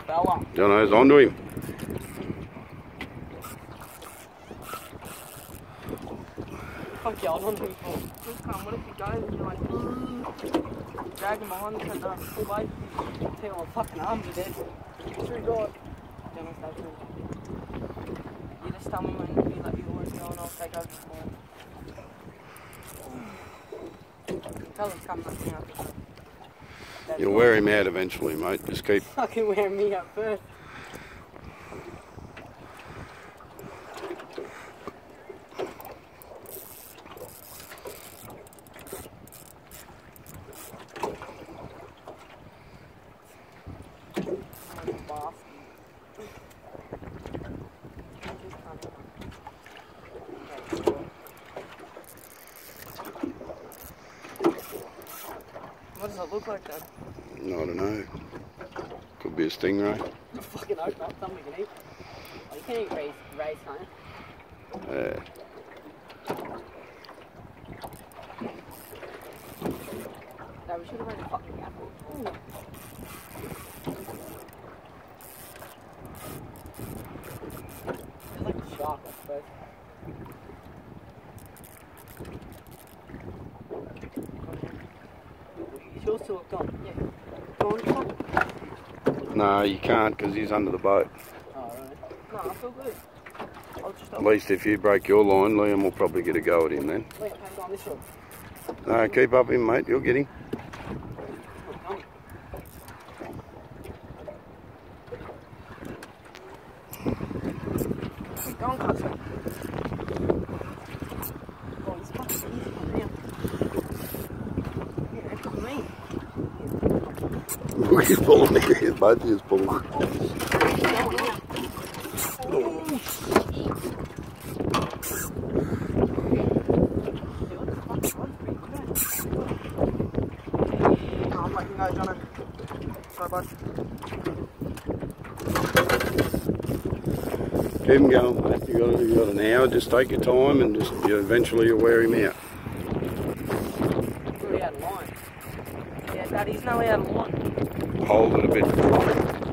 fella. Jono's onto him. Fuck you, I don't think so. Just come, what if you go and you're like, drag him behind and pull away? Take all the fucking arms are dead. True God. Jono, stay true. You just tell me when you let your horse go and I'll take over the ball. Tell him to come back now. You'll wear him out eventually, mate. Just keep... Fucking wear me out first. What does it look like then? I don't know. Could be a stingray. I fucking hope not. Something we can eat. Oh, you can eat rays, can't you? Yeah. No, we should have made a fucking apple. Ooh. It's like a shark, I suppose. Is yours still gone? Yeah. Go on, come on. No, you can't because he's under the boat. Oh, really? No, I feel good. I'll just At least if you break your line, Liam will probably get a go at him then. Liam, hang on this one. No, keep up him, mate. You'll get him. Keep going, Custer. Oh, he's fucking easy now. Yeah, that's me. Look, he's pulling it. Both of you pulling it. I'm letting you go, Jono. Sorry, bud. Keep him going, mate. You got an hour. Just take your time and just eventually you'll wear him out. Really out of line. Yeah, Dad, he's no out of line. Hold it a bit.